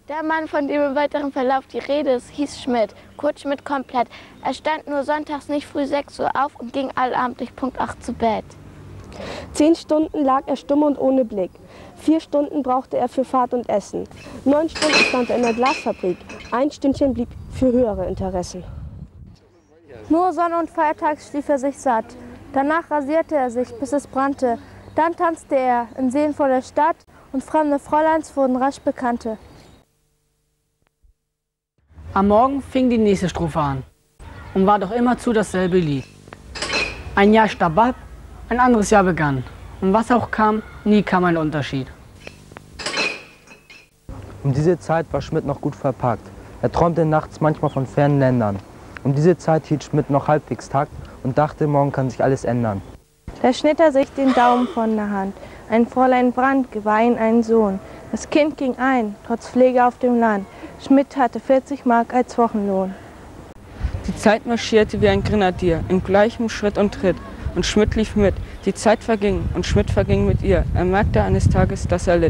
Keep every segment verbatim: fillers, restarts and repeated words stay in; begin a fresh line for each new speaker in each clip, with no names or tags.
Der Mann, von dem im weiteren Verlauf die Rede ist, hieß Schmidt, Kurt Schmidt komplett. Er stand nur sonntags nicht früh sechs Uhr auf und ging allabendlich Punkt acht zu Bett.
Zehn Stunden lag er stumm und ohne Blick. Vier Stunden brauchte er für Fahrt und Essen. Neun Stunden stand er in der Glasfabrik. Ein Stündchen blieb für höhere Interessen.
Nur Sonne- und Feiertags schlief er sich satt. Danach rasierte er sich, bis es brannte. Dann tanzte er in Seen vor der Stadt und fremde Fräuleins wurden rasch Bekannte.
Am Morgen fing die nächste Strophe an und war doch immerzu dasselbe Lied. Ein Jahr starb ab, ein anderes Jahr begann. Und was auch kam, nie kam ein Unterschied.
Um diese Zeit war Schmidt noch gut verpackt. Er träumte nachts manchmal von fernen Ländern. Um diese Zeit hielt Schmidt noch halbwegs Takt und dachte, morgen kann sich alles ändern.
Da schnitt er sich den Daumen von der Hand. Ein Fräulein Brandt gewahr ihn einen Sohn. Das Kind ging ein, trotz Pflege auf dem Land. Schmidt hatte vierzig Mark als Wochenlohn.
Die Zeit marschierte wie ein Grenadier, in gleichem Schritt und Tritt. Und Schmidt lief mit. Die Zeit verging und Schmidt verging mit ihr. Er merkte eines Tages, dass er litt.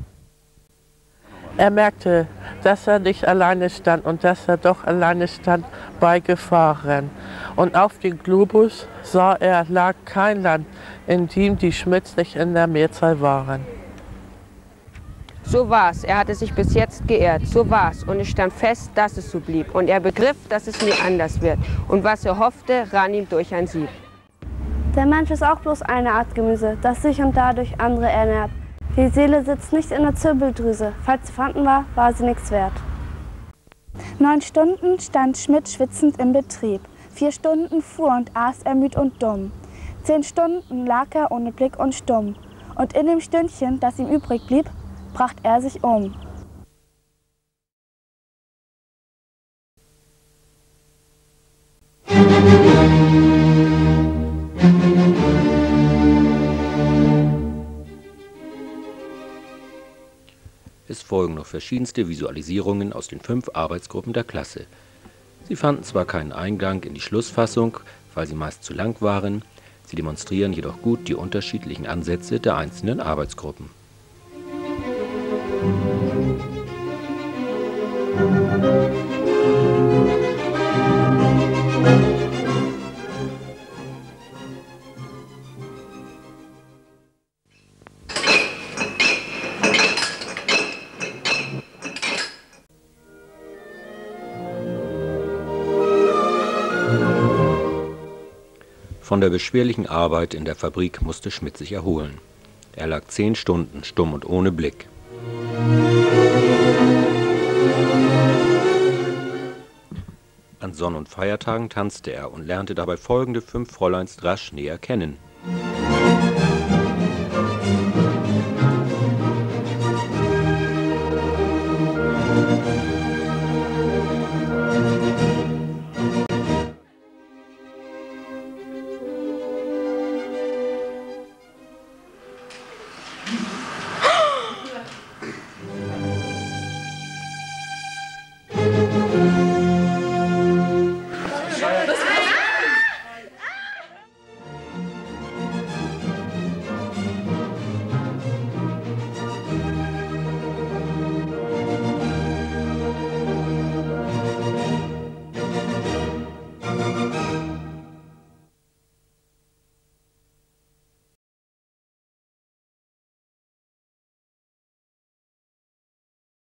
Er merkte, dass er nicht alleine stand und dass er doch alleine stand bei Gefahren. Und auf dem Globus sah er, lag kein Land, in dem die Schmidts nicht in der Mehrzahl waren.
So war's, er hatte sich bis jetzt geehrt, so war's und es stand fest, dass es so blieb. Und er begriff, dass es nie anders wird. Und was er hoffte, rann ihm durch ein Sieb.
Der Mensch ist auch bloß eine Art Gemüse, das sich und dadurch andere ernährt. Die Seele sitzt nicht in der Zirbeldrüse. Falls sie vorhanden war, war sie nichts wert.
Neun Stunden stand Schmidt schwitzend im Betrieb. Vier Stunden fuhr und aß er müd und dumm. Zehn Stunden lag er ohne Blick und stumm. Und in dem Stündchen, das ihm übrig blieb, bracht er sich um.
Es folgen noch verschiedenste Visualisierungen aus den fünf Arbeitsgruppen der Klasse. Sie fanden zwar keinen Eingang in die Schlussfassung, weil sie meist zu lang waren, sie demonstrieren jedoch gut die unterschiedlichen Ansätze der einzelnen Arbeitsgruppen. Von der beschwerlichen Arbeit in der Fabrik musste Schmidt sich erholen. Er lag zehn Stunden stumm und ohne Blick. An Sonn- und Feiertagen tanzte er und lernte dabei folgende fünf Fräuleins rasch näher kennen.